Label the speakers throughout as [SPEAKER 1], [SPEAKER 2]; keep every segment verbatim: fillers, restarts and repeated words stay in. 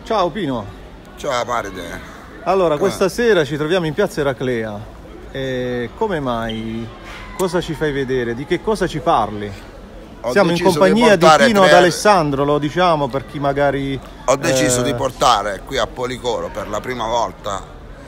[SPEAKER 1] Ciao Pino.
[SPEAKER 2] Ciao Paride.
[SPEAKER 1] Allora, questa sera ci troviamo in piazza Eraclea. E come mai? Cosa ci fai vedere? Di che cosa ci parli?
[SPEAKER 2] Ho
[SPEAKER 1] Siamo in compagnia di, di Pino tre... D'Alessandro, lo diciamo per chi magari...
[SPEAKER 2] Ho deciso
[SPEAKER 1] eh...
[SPEAKER 2] di portare qui a Policoro per la prima volta,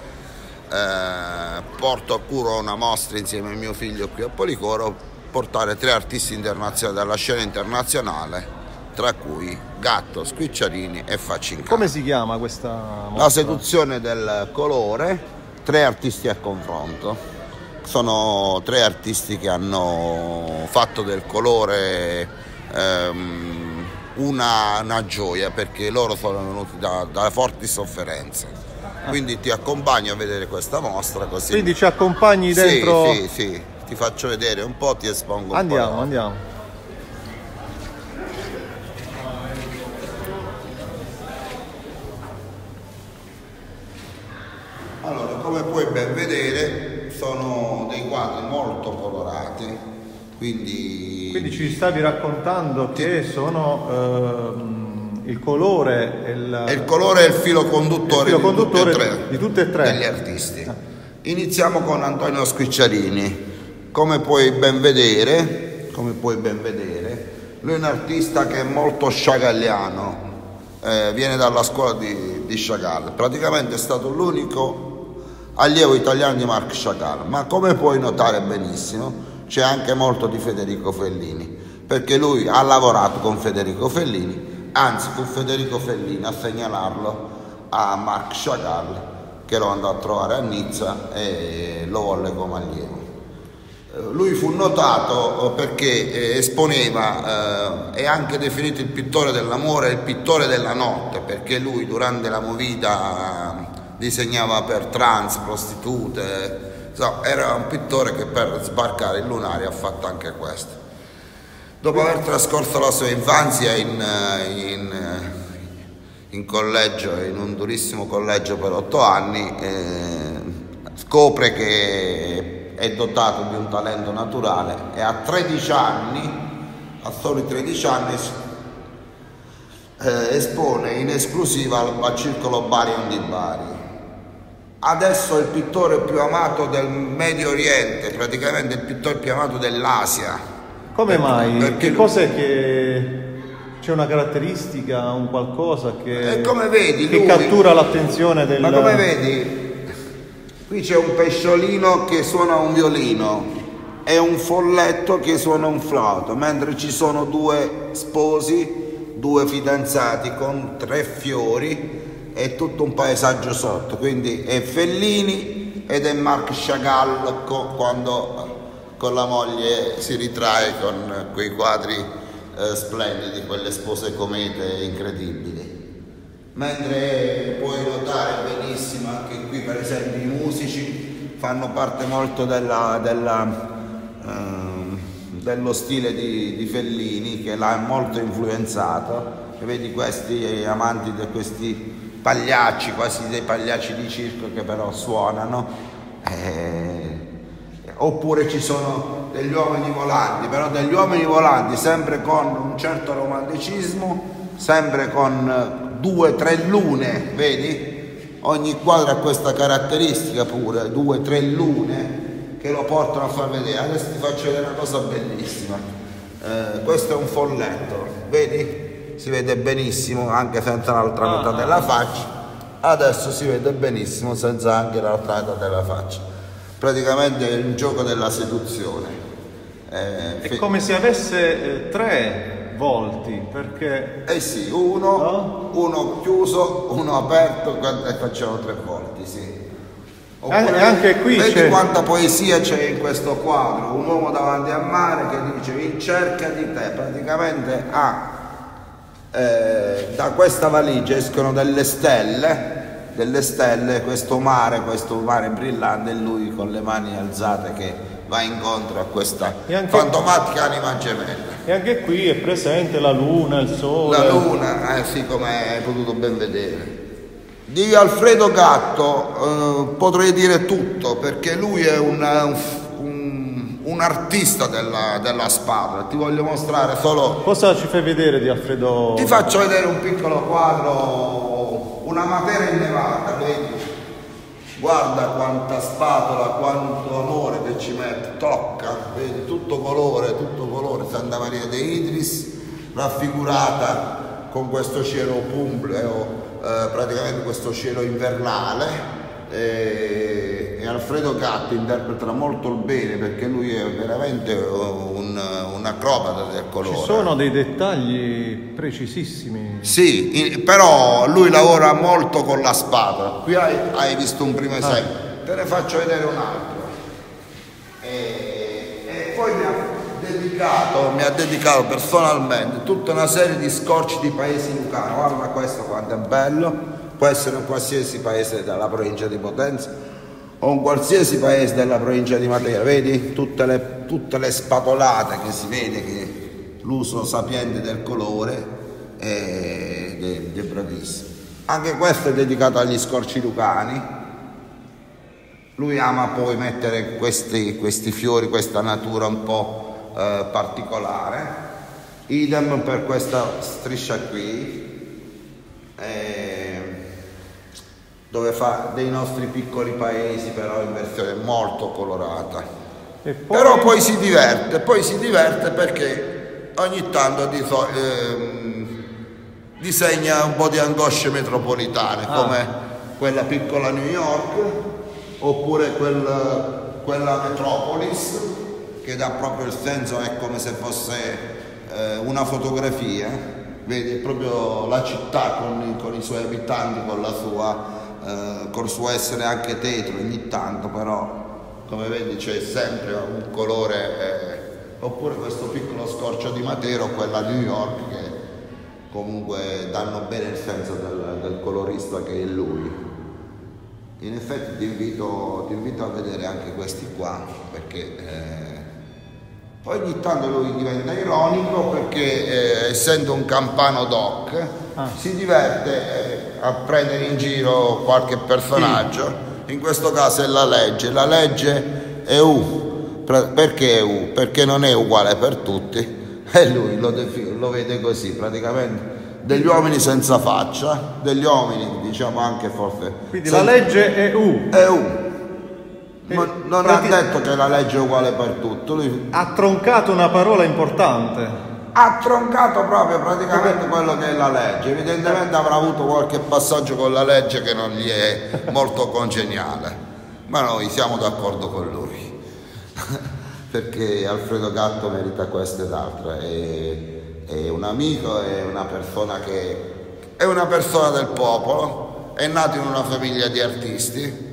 [SPEAKER 2] eh, porto a curo una mostra insieme a mio figlio qui a Policoro, portare tre artisti internazionali dalla scena internazionale, tra cui Gatto, Squicciarini e Faccincani.
[SPEAKER 1] Come si chiama questa mostra?
[SPEAKER 2] La seduzione del colore, tre artisti a confronto. Sono tre artisti che hanno fatto del colore ehm, una, una gioia, perché loro sono venuti da, da forti sofferenze. Quindi ti accompagno a vedere questa mostra. Così.
[SPEAKER 1] Quindi ci accompagni dentro?
[SPEAKER 2] Sì, sì, sì, ti faccio vedere un po', ti espongo un
[SPEAKER 1] andiamo,
[SPEAKER 2] po'.
[SPEAKER 1] Andiamo, andiamo.
[SPEAKER 2] Allora, come puoi ben vedere, sono dei quadri molto colorati, quindi...
[SPEAKER 1] Quindi ci stavi raccontando che sono ehm, il colore e il...
[SPEAKER 2] il colore è il filo conduttore,
[SPEAKER 1] il filo
[SPEAKER 2] di,
[SPEAKER 1] conduttore
[SPEAKER 2] tutte e tre,
[SPEAKER 1] di tutte e tre
[SPEAKER 2] degli artisti. Iniziamo con Antonio Squicciarini. Come puoi ben vedere, come puoi ben vedere, lui è un artista che è molto chagalliano, eh, viene dalla scuola di, di Chagall, praticamente è stato l'unico allievo italiano di Marc Chagall, ma come puoi notare benissimo c'è anche molto di Federico Fellini, perché lui ha lavorato con Federico Fellini, anzi fu Federico Fellini a segnalarlo a Marc Chagall, che lo andò a trovare a Nizza e lo volle come allievo. Lui fu notato perché esponeva, eh, è anche definito il pittore dell'amore e il pittore della notte, perché lui durante la movida disegnava per trans, prostitute, insomma, era un pittore che per sbarcare il lunario ha fatto anche questo. Dopo aver trascorso la sua infanzia in, in, in collegio, in un durissimo collegio per otto anni, eh, scopre che è dotato di un talento naturale e a tredici anni, a soli tredici anni, eh, espone in esclusiva al, al Circolo Barion di Bari. Adesso è il pittore più amato del Medio Oriente, praticamente il pittore più amato dell'Asia.
[SPEAKER 1] Come
[SPEAKER 2] perché,
[SPEAKER 1] mai?
[SPEAKER 2] Perché
[SPEAKER 1] che cos'è che c'è una caratteristica, un qualcosa che,
[SPEAKER 2] come vedi,
[SPEAKER 1] che
[SPEAKER 2] lui,
[SPEAKER 1] cattura l'attenzione del...
[SPEAKER 2] Ma come vedi, qui c'è un pesciolino che suona un violino e un folletto che suona un flauto, mentre ci sono due sposi, due fidanzati con tre fiori e tutto un paesaggio sotto. Quindi è Fellini ed è Marc Chagall quando con la moglie si ritrae con quei quadri eh, splendidi, quelle spose comete incredibili. Mentre puoi notare benissimo anche qui, per esempio, i musici fanno parte molto della, della, eh, dello stile di, di Fellini, che l'ha molto influenzato. E vedi questi amanti di questi pagliacci, quasi dei pagliacci di circo, che però suonano, eh, oppure ci sono degli uomini volanti, però degli uomini volanti sempre con un certo romanticismo, sempre con due o tre lune, vedi? Ogni quadro ha questa caratteristica pure, due o tre lune che lo portano a far vedere. Adesso ti faccio vedere una cosa bellissima, eh, questo è un folletto, vedi? Si vede benissimo anche senza l'altra ah. metà della faccia. Adesso si vede benissimo senza anche l'altra metà della faccia. Praticamente è il gioco della seduzione.
[SPEAKER 1] Eh, è come se avesse eh, tre volti, perché...
[SPEAKER 2] Eh sì, uno, no? uno chiuso, uno aperto e facciamo tre volti, sì. Oppure,
[SPEAKER 1] e anche qui
[SPEAKER 2] vedi quanta poesia c'è in questo quadro. Un uomo davanti al mare che dice in cerca di te. Praticamente ha... Ah, Eh, da questa valigia escono delle stelle, delle stelle, questo mare, questo mare brillante, e lui con le mani alzate che va incontro a questa fantomatica anima gemella.
[SPEAKER 1] E anche qui è presente la luna, il sole.
[SPEAKER 2] La luna, eh sì, come hai potuto ben vedere. Di Alfredo Gatto eh, potrei dire tutto, perché lui è un, un, un artista della, della spada. Ti voglio mostrare solo...
[SPEAKER 1] Cosa ci fai vedere di Alfredo?
[SPEAKER 2] Ti faccio vedere un piccolo quadro una Matera innevata, vedi? Guarda quanta spatola, quanto amore che ci mette, tocca, vedi, tutto colore, tutto colore, Santa Maria de Idris, raffigurata con questo cielo pumbleo, eh, praticamente questo cielo invernale. E, e Alfredo Gatto interpreta molto bene, perché lui è veramente un, un acrobata del colore.
[SPEAKER 1] Ci sono dei dettagli precisissimi.
[SPEAKER 2] Sì, però lui lavora molto con la spatola. Qui hai, hai visto un primo esempio, ah. Te ne faccio vedere un altro. E, e poi mi ha dedicato, mi ha dedicato personalmente tutta una serie di scorci di paesi lucani. Guarda questo quanto è bello. Può essere un qualsiasi paese della provincia di Potenza o un qualsiasi paese della provincia di Matera, vedi? Tutte le, tutte le spatolate che si vede che l'uso sapiente del colore è, è, è bravissimo. Anche questo è dedicato agli scorci lucani. Lui ama poi mettere questi, questi fiori, questa natura un po' eh, particolare. Idem per questa striscia qui. Eh, dove fa dei nostri piccoli paesi, però in versione molto colorata. E poi... Però poi si diverte, poi si diverte perché ogni tanto di, ehm, disegna un po' di angosce metropolitane, ah. come quella piccola New York, oppure quel, quella Metropolis, che dà proprio il senso, è come se fosse eh, una fotografia, vedi, è proprio la città con, con i suoi abitanti, con la sua... Uh, col suo essere anche tetro ogni tanto, però come vedi c'è sempre un colore, eh, oppure questo piccolo scorcio di Matera o quella New York, che comunque danno bene il senso del, del colorista che è lui. In effetti ti invito, ti invito a vedere anche questi qua, perché eh, poi ogni tanto lui diventa ironico, perché eh, essendo un campano doc ah. si diverte eh, a prendere in giro qualche personaggio, sì. In questo caso è la legge, la legge è U, perché è U? Perché non è uguale per tutti, e lui lo, lo vede così, praticamente degli uomini senza faccia, degli uomini diciamo anche forse...
[SPEAKER 1] Quindi
[SPEAKER 2] senza...
[SPEAKER 1] la legge è U.
[SPEAKER 2] È U. Non, non ha detto che la legge è uguale per tutti. Lui...
[SPEAKER 1] Ha troncato una parola importante.
[SPEAKER 2] Ha troncato proprio praticamente quello che è la legge. Evidentemente avrà avuto qualche passaggio con la legge che non gli è molto congeniale, ma noi siamo d'accordo con lui perché Alfredo Gatto merita questo ed altre. È, è un amico, è una persona che è una persona del popolo, è nato in una famiglia di artisti.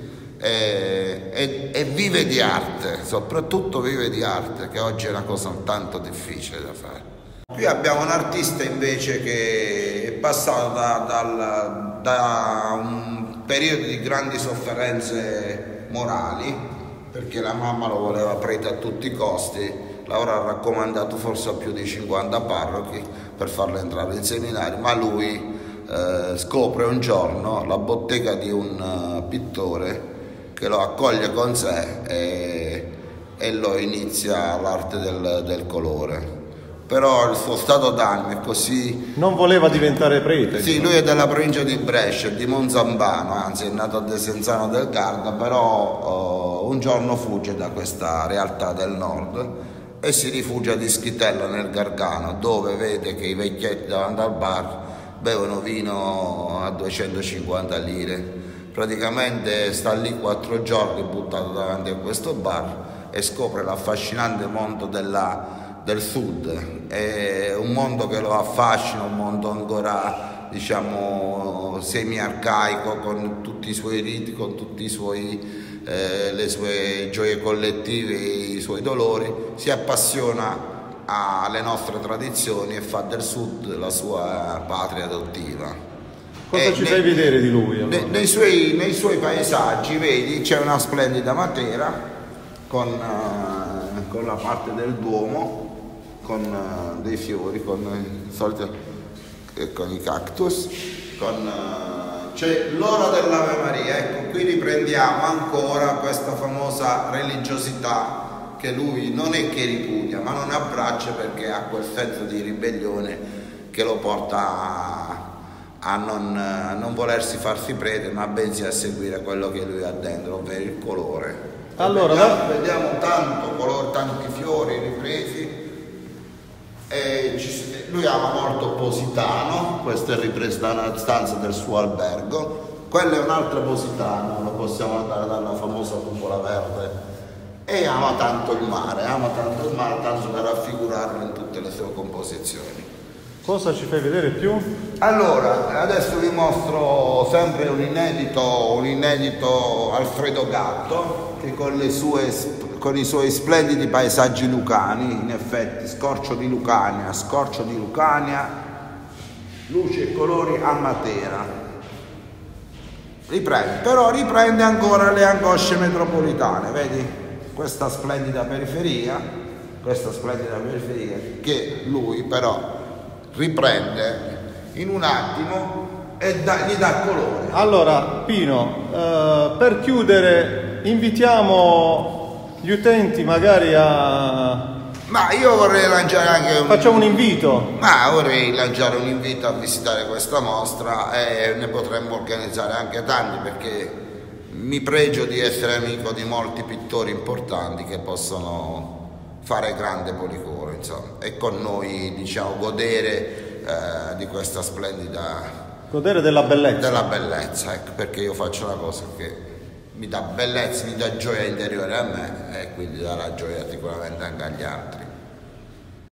[SPEAKER 2] E, e, e vive di arte, soprattutto vive di arte, che oggi è una cosa tanto difficile da fare. Qui abbiamo un artista invece che è passato da, da, da un periodo di grandi sofferenze morali, perché la mamma lo voleva prete a tutti i costi, l'avrà raccomandato forse a più di cinquanta parrochi per farlo entrare in seminario, ma lui eh, scopre un giorno la bottega di un uh, pittore che lo accoglie con sé e, e lo inizia l'arte del, del colore. Però il suo stato d'animo è così...
[SPEAKER 1] Non voleva diventare prete.
[SPEAKER 2] Sì, lui è della provincia di Brescia, di Monzambano, anzi è nato a Desenzano del Garda, però uh, un giorno fugge da questa realtà del nord e si rifugia ad Ischitella nel Gargano, dove vede che i vecchietti davanti al bar bevono vino a duecentocinquanta lire. Praticamente sta lì quattro giorni buttato davanti a questo bar e scopre l'affascinante mondo della, del sud. È un mondo che lo affascina, un mondo ancora diciamo semi-arcaico, con tutti i suoi riti, con tutti i suoi, eh, le sue gioie collettive, i suoi dolori. Si appassiona alle nostre tradizioni e fa del sud la sua patria adottiva.
[SPEAKER 1] Cosa eh, ci nei, fai vedere di lui? Allora?
[SPEAKER 2] Nei, suoi, nei suoi paesaggi, vedi, c'è una splendida Matera con, uh, con la parte del Duomo, con uh, dei fiori, con, il solito, eh, con i cactus, con, uh, c'è l'ora dell'Ave Maria. Ecco, qui riprendiamo ancora questa famosa religiosità che lui non è che ripudia, ma non abbraccia, perché ha quel senso di ribellione che lo porta a a non, a non volersi farsi prete, ma bensì a seguire quello che lui ha dentro, ovvero il colore.
[SPEAKER 1] Allora,
[SPEAKER 2] vediamo,
[SPEAKER 1] da...
[SPEAKER 2] vediamo tanto colore, tanti fiori ripresi. E ci, lui ama molto Positano, questo è ripreso da una stanza del suo albergo. Quello è un altro Positano, lo possiamo andare dalla famosa cupola verde. E ama tanto il mare, ama tanto il mare, tanto da raffigurarlo in tutte le sue composizioni.
[SPEAKER 1] Cosa ci fai vedere più?
[SPEAKER 2] Allora, adesso vi mostro sempre un inedito, un inedito Alfredo Gatto, che con, le sue, con i suoi splendidi paesaggi lucani, in effetti scorcio di Lucania, scorcio di Lucania, luce e colori a Matera. Riprende, però riprende ancora le angosce metropolitane, vedi? Questa splendida periferia, questa splendida periferia che lui però riprende in un attimo e da, gli dà colore.
[SPEAKER 1] Allora Pino, eh, per chiudere invitiamo gli utenti magari a...
[SPEAKER 2] Ma io vorrei lanciare anche un...
[SPEAKER 1] Facciamo un invito.
[SPEAKER 2] Ma vorrei lanciare un invito a visitare questa mostra e ne potremmo organizzare anche tanti, perché mi pregio di essere amico di molti pittori importanti che possono fare grande policoro, insomma, e con noi, diciamo, godere eh, di questa splendida...
[SPEAKER 1] Godere della bellezza.
[SPEAKER 2] Della bellezza, ecco, perché io faccio una cosa che mi dà bellezza, mi dà gioia interiore a me e quindi darà gioia sicuramente anche agli altri.